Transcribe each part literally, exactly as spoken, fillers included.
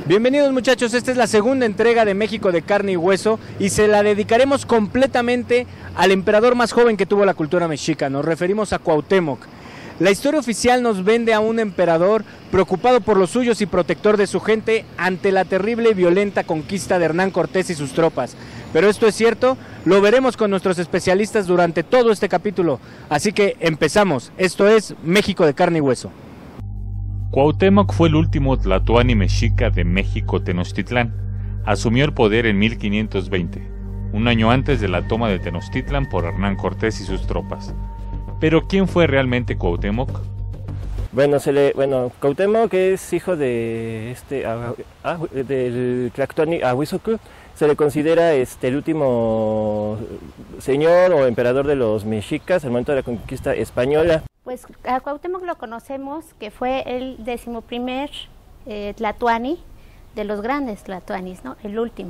Bienvenidos muchachos, esta es la segunda entrega de México de Carne y Hueso y se la dedicaremos completamente al emperador más joven que tuvo la cultura mexica. Nos referimos a Cuauhtémoc. La historia oficial nos vende a un emperador preocupado por los suyos y protector de su gente ante la terrible y violenta conquista de Hernán Cortés y sus tropas. Pero esto es cierto, lo veremos con nuestros especialistas durante todo este capítulo. Así que empezamos, esto es México de Carne y Hueso. Cuauhtémoc fue el último tlatoani mexica de México Tenochtitlán. Asumió el poder en mil quinientos veinte, un año antes de la toma de Tenochtitlan por Hernán Cortés y sus tropas. Pero ¿quién fue realmente Cuauhtémoc? Bueno, se le, bueno, Cuauhtémoc es hijo de este ah, ah, del tlatoani Ahuizotl. Se le considera este el último señor o emperador de los mexicas al momento de la conquista española. Pues a Cuauhtémoc lo conocemos que fue el decimoprimer eh, tlatoani de los grandes tlatoanis, ¿no? El último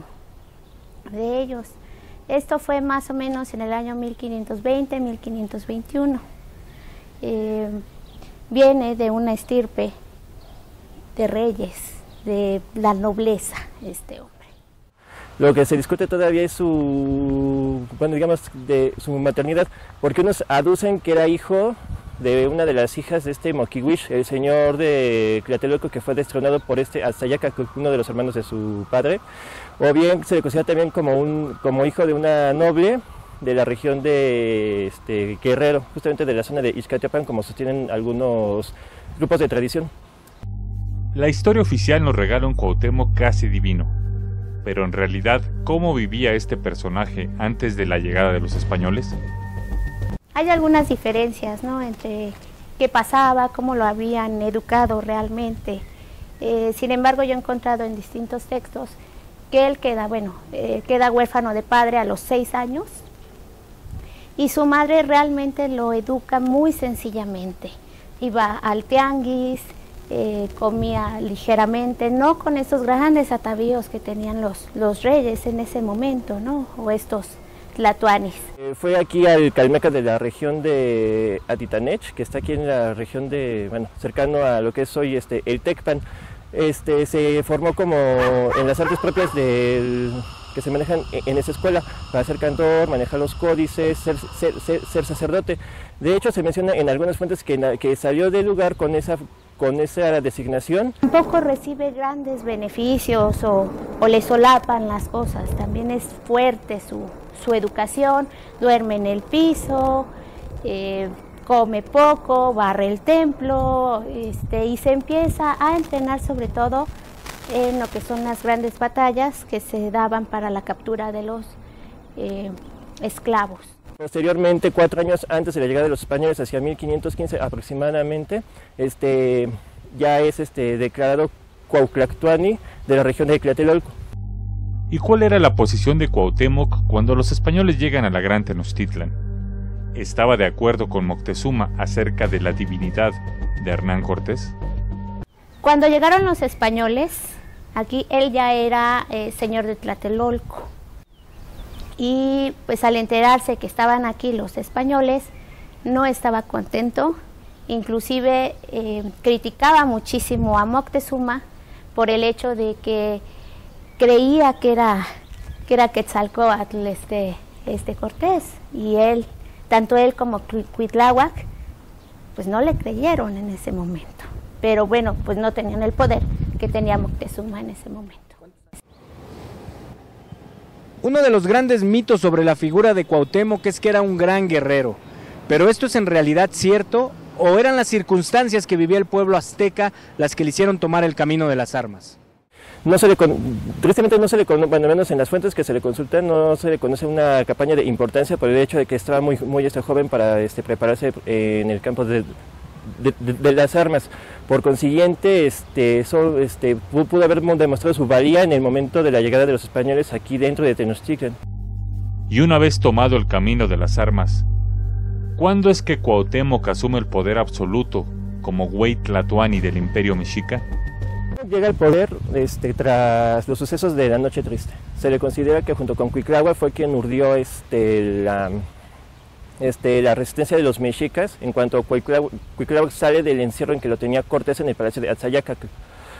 de ellos. Esto fue más o menos en el año mil quinientos veinte, mil quinientos veintiuno. Eh, viene de una estirpe de reyes, de la nobleza, este hombre. Lo que se discute todavía es su, bueno, digamos, de su maternidad, porque unos aducen que era hijo de una de las hijas de este Moquihuix, el señor de Tlatelolco que fue destronado por este Azayaca, uno de los hermanos de su padre, o bien se le considera también como, un, como hijo de una noble de la región de este, Guerrero, justamente de la zona de Ixcatiopan, como sostienen algunos grupos de tradición. La historia oficial nos regala un Cuauhtémoc casi divino, pero en realidad, ¿cómo vivía este personaje antes de la llegada de los españoles? Hay algunas diferencias, ¿no?, entre qué pasaba, cómo lo habían educado realmente. Eh, sin embargo, yo he encontrado en distintos textos que él queda, bueno, eh, queda huérfano de padre a los seis años y su madre realmente lo educa muy sencillamente. Iba al tianguis, eh, comía ligeramente, no con esos grandes atavíos que tenían los, los reyes en ese momento, ¿no?, o estos tlatoanis. Eh, fue aquí al Calmeca de la región de Atitanech, que está aquí en la región de, bueno, cercano a lo que es hoy este, el Tecpan. Este, se formó como en las artes propias del, que se manejan en esa escuela, para ser cantor, manejar los códices, ser, ser, ser, ser sacerdote. De hecho, se menciona en algunas fuentes que, que salió del lugar con esa con esa designación. Tampoco recibe grandes beneficios o, o le solapan las cosas, también es fuerte su, su educación, duerme en el piso, eh, come poco, barre el templo, este, y se empieza a entrenar sobre todo en lo que son las grandes batallas que se daban para la captura de los eh, esclavos. Posteriormente, cuatro años antes de la llegada de los españoles, hacia mil quinientos quince aproximadamente, este, ya es este, declarado Cuauhtlactuani de la región de Tlatelolco. ¿Y cuál era la posición de Cuauhtémoc cuando los españoles llegan a la Gran Tenochtitlan? ¿Estaba de acuerdo con Moctezuma acerca de la divinidad de Hernán Cortés? Cuando llegaron los españoles, aquí él ya era eh, señor de Tlatelolco. Y pues al enterarse que estaban aquí los españoles, no estaba contento, inclusive eh, criticaba muchísimo a Moctezuma por el hecho de que creía que era, que era Quetzalcóatl este, este Cortés, y él, tanto él como Cuitláhuac, pues no le creyeron en ese momento, pero bueno, pues no tenían el poder que tenía Moctezuma en ese momento. Uno de los grandes mitos sobre la figura de Cuauhtémoc es que era un gran guerrero, pero ¿esto es en realidad cierto o eran las circunstancias que vivía el pueblo azteca las que le hicieron tomar el camino de las armas? No se le con... Tristemente no se le conoce, bueno, menos en las fuentes que se le consultan, no se le conoce una campaña de importancia por el hecho de que estaba muy, muy este, joven para este, prepararse en el campo de, de, de, de las armas. Por consiguiente, este, eso, este, pudo haber demostrado su valía en el momento de la llegada de los españoles aquí dentro de Tenochtitlan. Y una vez tomado el camino de las armas, ¿cuándo es que Cuauhtémoc asume el poder absoluto como güey tlatoani del Imperio Mexica? Llega al poder este, tras los sucesos de la Noche Triste. Se le considera que junto con Cuitláhuac fue quien urdió este, la... Este, la resistencia de los mexicas en cuanto Cuitláhuac sale del encierro en que lo tenía Cortés en el palacio de Atzayaca.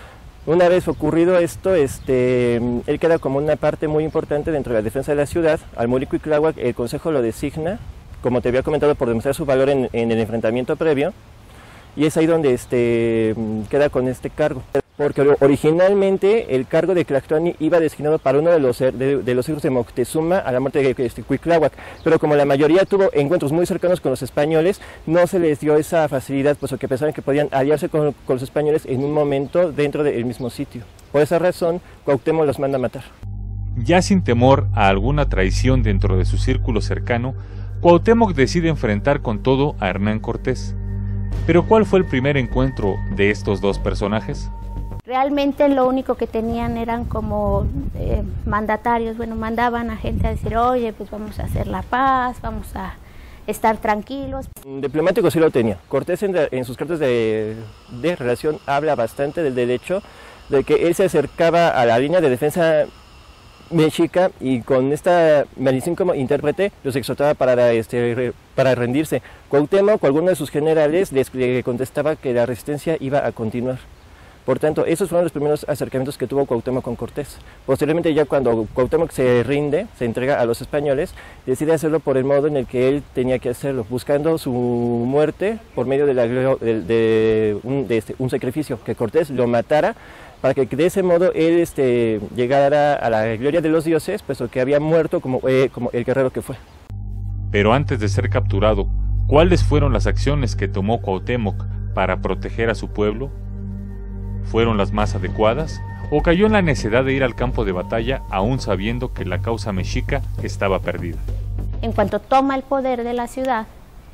Una vez ocurrido esto, este, él queda como una parte muy importante dentro de la defensa de la ciudad. Al morir Cuitláhuac, el Consejo lo designa, como te había comentado, por demostrar su valor en, en el enfrentamiento previo, y es ahí donde este, queda con este cargo. Porque originalmente el cargo de Tlactoani iba destinado para uno de los, de, de los hijos de Moctezuma a la muerte de este, Cuitláhuac, pero como la mayoría tuvo encuentros muy cercanos con los españoles, no se les dio esa facilidad, puesto que pensaban que podían aliarse con, con los españoles en un momento dentro del mismo sitio. Por esa razón, Cuauhtémoc los manda a matar. Ya sin temor a alguna traición dentro de su círculo cercano, Cuauhtémoc decide enfrentar con todo a Hernán Cortés. Pero ¿cuál fue el primer encuentro de estos dos personajes? Realmente lo único que tenían eran como eh, mandatarios, bueno, mandaban a gente a decir, oye, pues vamos a hacer la paz, vamos a estar tranquilos. Diplomático sí lo tenía. Cortés en, de, en sus cartas de, de relación habla bastante del derecho, de que él se acercaba a la línea de defensa mexica y con esta maldición como intérprete los exhortaba para, este, para rendirse. Cuauhtémoc o alguno de sus generales les contestaba que la resistencia iba a continuar. Por tanto, esos fueron los primeros acercamientos que tuvo Cuauhtémoc con Cortés. Posteriormente, ya cuando Cuauhtémoc se rinde, se entrega a los españoles, decide hacerlo por el modo en el que él tenía que hacerlo, buscando su muerte por medio de, la, de, de, un, de este, un sacrificio, que Cortés lo matara, para que de ese modo él este, llegara a la gloria de los dioses, puesto que había muerto como, eh, como el guerrero que fue. Pero antes de ser capturado, ¿cuáles fueron las acciones que tomó Cuauhtémoc para proteger a su pueblo? ¿Fueron las más adecuadas? ¿O cayó en la necedad de ir al campo de batalla aún sabiendo que la causa mexica estaba perdida? En cuanto toma el poder de la ciudad,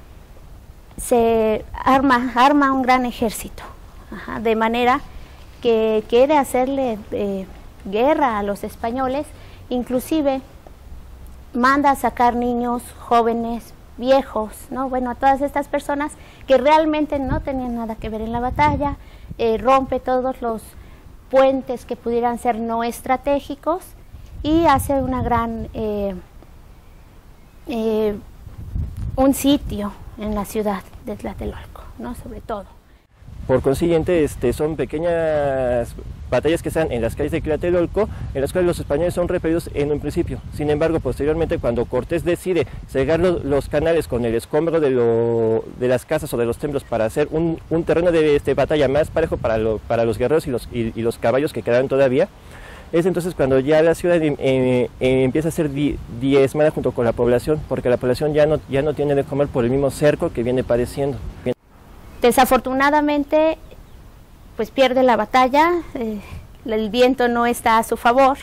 se arma, arma un gran ejército, ajá, de manera que quiere hacerle eh, guerra a los españoles, inclusive manda a sacar niños, jóvenes, viejos, ¿no? Bueno, a todas estas personas que realmente no tenían nada que ver en la batalla. Eh, rompe todos los puentes que pudieran ser no estratégicos y hace una gran eh, eh, un sitio en la ciudad de Tlatelolco, ¿no? Sobre todo. Por consiguiente, este, son pequeñas batallas que están en las calles de Tlatelolco, en las cuales los españoles son repelidos en un principio. Sin embargo, posteriormente, cuando Cortés decide cegar los, los canales con el escombro de, lo, de las casas o de los templos para hacer un, un terreno de este, batalla más parejo para, lo, para los guerreros y los, y, y los caballos que quedaban todavía, es entonces cuando ya la ciudad eh, eh, empieza a ser di, diezmada junto con la población, porque la población ya no, ya no tiene de comer por el mismo cerco que viene padeciendo. Desafortunadamente, pues pierde la batalla, eh, el viento no está a su favor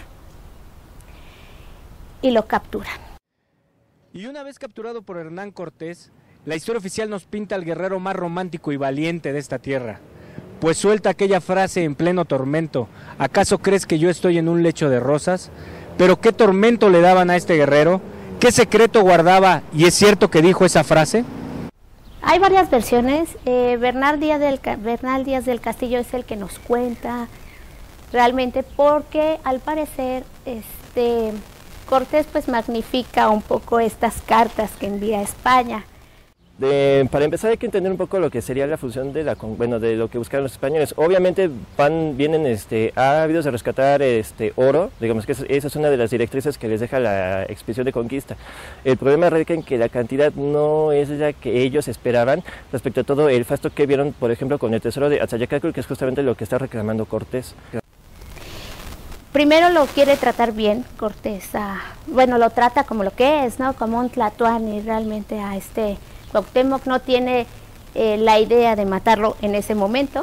y lo capturan. Y una vez capturado por Hernán Cortés, la historia oficial nos pinta al guerrero más romántico y valiente de esta tierra, pues suelta aquella frase en pleno tormento: ¿acaso crees que yo estoy en un lecho de rosas? Pero ¿qué tormento le daban a este guerrero? ¿Qué secreto guardaba? ¿Y es cierto que dijo esa frase? Hay varias versiones. eh, Bernal, Díaz del, Bernal Díaz del Castillo es el que nos cuenta realmente, porque al parecer este, Cortés pues magnifica un poco estas cartas que envía a España. De, para empezar hay que entender un poco lo que sería la función de la bueno de lo que buscaron los españoles. Obviamente van vienen este ávidos de rescatar este oro, digamos que esa es una de las directrices que les deja la expedición de conquista. El problema radica en que la cantidad no es la que ellos esperaban respecto a todo el fasto que vieron, por ejemplo, con el tesoro de Atzayacalco, que es justamente lo que está reclamando Cortés. Primero lo quiere tratar bien Cortés, a, bueno, lo trata como lo que es, ¿no? Como un tlatoani realmente a este Cuauhtémoc. No tiene eh, la idea de matarlo en ese momento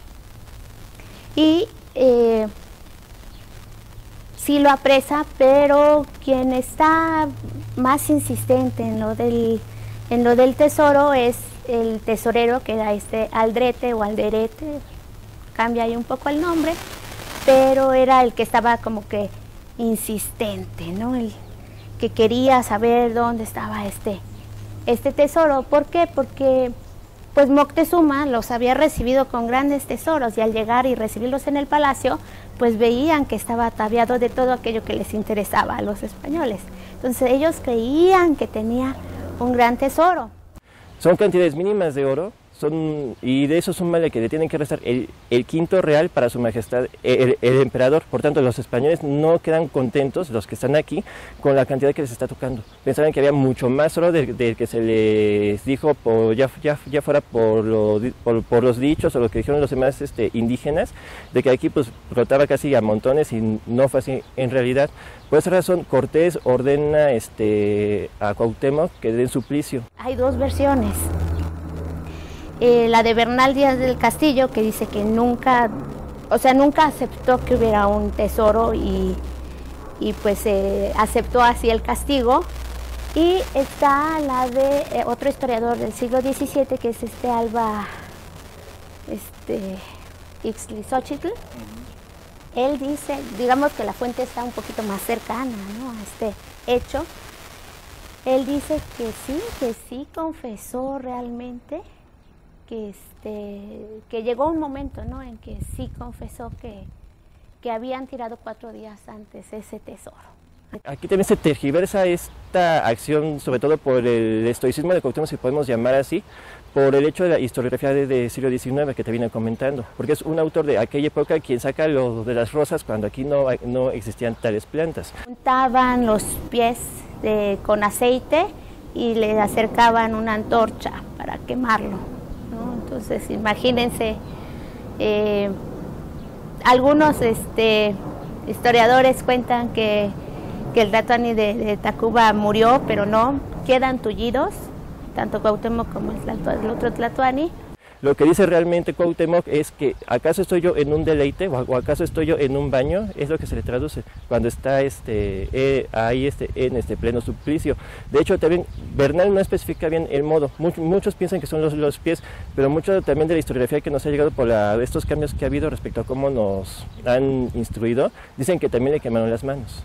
y eh, sí lo apresa, pero quien está más insistente en lo del, en lo del tesoro es el tesorero, que era este Aldrete o Alderete, cambia ahí un poco el nombre, pero era el que estaba como que insistente, ¿no? El que quería saber dónde estaba este este tesoro. ¿Por qué? Porque pues Moctezuma los había recibido con grandes tesoros, y al llegar y recibirlos en el palacio, pues veían que estaba ataviado de todo aquello que les interesaba a los españoles. Entonces ellos creían que tenía un gran tesoro. Son cantidades mínimas de oro, son, y de eso súmale que le tienen que restar el, el quinto real para su majestad el, el emperador. Por tanto, los españoles no quedan contentos, los que están aquí, con la cantidad que les está tocando. Pensaban que había mucho más oro del, del que se les dijo, por, ya, ya, ya fuera por, lo, por, por los dichos o lo que dijeron los demás este, indígenas, de que aquí pues rotaba casi a montones, y no fue así en realidad. Por esa razón, Cortés ordena este, a Cuauhtémoc que den suplicio. Hay dos versiones. Eh, la de Bernal Díaz del Castillo, que dice que nunca, o sea, nunca aceptó que hubiera un tesoro y, y pues eh, aceptó así el castigo. Y está la de eh, otro historiador del siglo diecisiete, que es este Alba este, Ixtlilxóchitl. Uh-huh. Él dice, digamos que la fuente está un poquito más cercana, ¿no?, a este hecho. Él dice que sí, que sí confesó realmente, que, este, que llegó un momento, ¿no?, en que sí confesó que, que habían tirado cuatro días antes ese tesoro. Aquí también se tergiversa esta acción, sobre todo por el estoicismo de Cuauhtémoc, si podemos llamar así, por el hecho de la historiografía de, de siglo diecinueve que te vine comentando, porque es un autor de aquella época quien saca lo de las rosas cuando aquí no, no existían tales plantas. Untaban los pies de, con aceite y le acercaban una antorcha para quemarlo, ¿no? Entonces imagínense, eh, algunos este, historiadores cuentan que, que el Tlatoani de, de Tacuba murió, pero no, quedan tullidos, tanto Cuauhtémoc como el, el otro Tlatoani. Lo que dice realmente Cuauhtémoc es que ¿acaso estoy yo en un deleite o acaso estoy yo en un baño? Es lo que se le traduce cuando está este, eh, ahí este, en este pleno suplicio. De hecho, también Bernal no especifica bien el modo. Much, muchos piensan que son los, los pies, pero mucho también de la historiografía que nos ha llegado por la, estos cambios que ha habido respecto a cómo nos han instruido, dicen que también le quemaron las manos.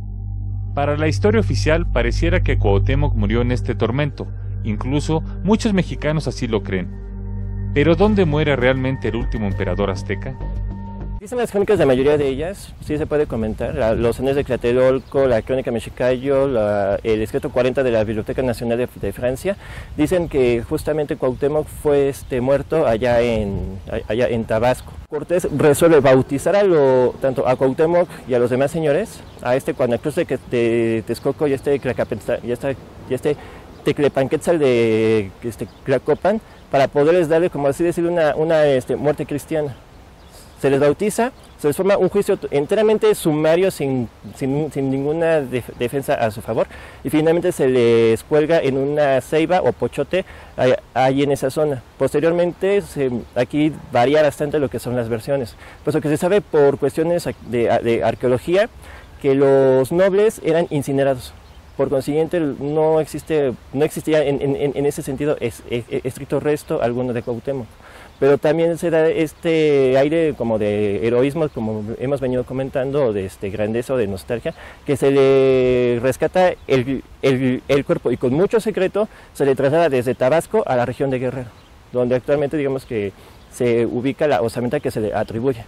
Para la historia oficial pareciera que Cuauhtémoc murió en este tormento. Incluso muchos mexicanos así lo creen. ¿Pero dónde muere realmente el último emperador azteca? Dicen las crónicas, la mayoría de ellas, sí se puede comentar, la, los Anales de Tlatelolco, la Crónica Mexicayo, la, el escrito cuarenta de la Biblioteca Nacional de, de Francia, dicen que justamente Cuauhtémoc fue este, muerto allá en, allá en Tabasco. Cortés resuelve bautizar a lo, tanto a Cuauhtémoc y a los demás señores, a este Cuanacruz de, de Texcoco y este Tlacapentzal, y este, y este Teclepanquetzal de este, Tlacopan, para poderles darle, como así decir, una, una este, muerte cristiana. Se les bautiza, se les forma un juicio enteramente sumario sin, sin, sin ninguna def defensa a su favor, y finalmente se les cuelga en una ceiba o pochote ahí en esa zona. Posteriormente, se, aquí varía bastante lo que son las versiones, puesto que se sabe por cuestiones de, de arqueología que los nobles eran incinerados. Por consiguiente, no existe, no existía en, en, en ese sentido es, es, estricto resto alguno de Cuauhtémoc. Pero también se da este aire como de heroísmo, como hemos venido comentando, o de este grandeza o de nostalgia, que se le rescata el, el, el cuerpo y con mucho secreto se le traslada desde Tabasco a la región de Guerrero, donde actualmente digamos que se ubica la osamenta que se le atribuye.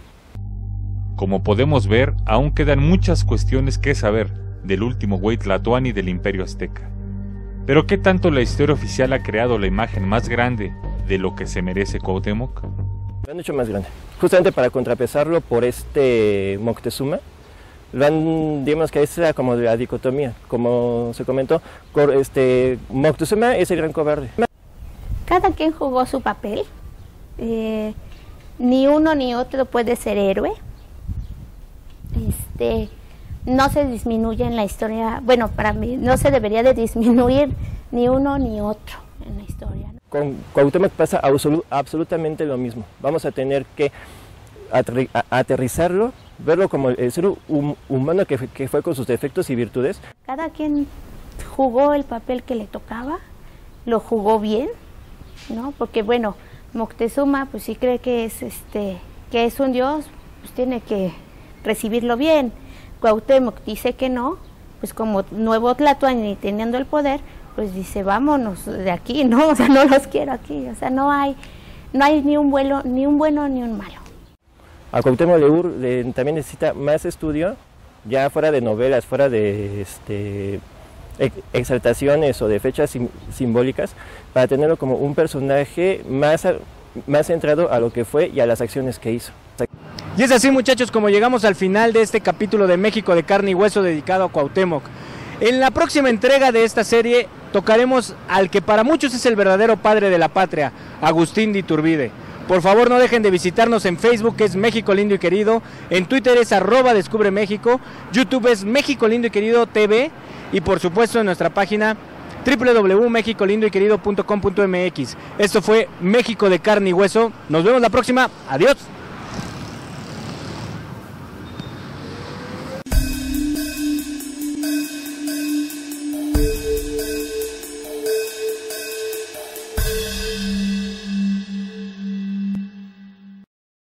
Como podemos ver, aún quedan muchas cuestiones que saber del último güey Tlatoani del Imperio Azteca. Pero ¿qué tanto la historia oficial ha creado la imagen más grande de lo que se merece Cuauhtémoc? Lo han hecho más grande, justamente para contrapesarlo por este Moctezuma. Lo han, digamos que es como la dicotomía, como se comentó, este, Moctezuma es el gran cobarde. Cada quien jugó su papel, eh, ni uno ni otro puede ser héroe. Este... No se disminuye en la historia, bueno, para mí no se debería de disminuir ni uno ni otro en la historia, ¿no? Con Cuauhtémoc pasa absolut, absolutamente lo mismo. Vamos a tener que aterri, a, aterrizarlo, verlo como el ser hum, humano que, que fue con sus defectos y virtudes. Cada quien jugó el papel que le tocaba, lo jugó bien, ¿no? Porque bueno, Moctezuma pues sí cree que es, este, que es un dios, pues tiene que recibirlo bien. Cuauhtémoc dice que no, pues como nuevo Tlatoani teniendo el poder, pues dice vámonos de aquí, no, o sea, no los quiero aquí, o sea, no hay, no hay ni un vuelo, ni un bueno ni un malo. A Cuauhtémoc le, también necesita más estudio, ya fuera de novelas, fuera de este exaltaciones o de fechas sim simbólicas, para tenerlo como un personaje más, a, más centrado a lo que fue y a las acciones que hizo. Y es así, muchachos, como llegamos al final de este capítulo de México de Carne y Hueso dedicado a Cuauhtémoc. En la próxima entrega de esta serie tocaremos al que para muchos es el verdadero padre de la patria, Agustín de Iturbide. Por favor, no dejen de visitarnos en Facebook, que es México Lindo y Querido, en Twitter es arroba Descubre México, YouTube es México Lindo y Querido T V, y por supuesto en nuestra página doble u doble u doble u punto méxico lindo y querido punto com punto m x. Esto fue México de Carne y Hueso. Nos vemos la próxima. Adiós.